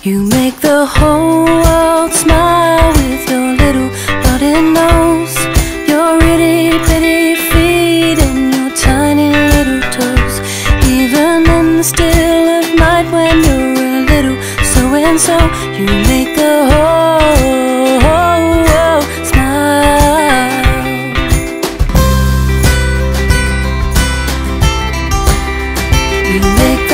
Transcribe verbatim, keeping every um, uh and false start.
You make the whole world smile with your little button nose, your itty bitty feet and your tiny little toes. Even in the still of night when you're a little so and so, you make the whole, whole world smile. You make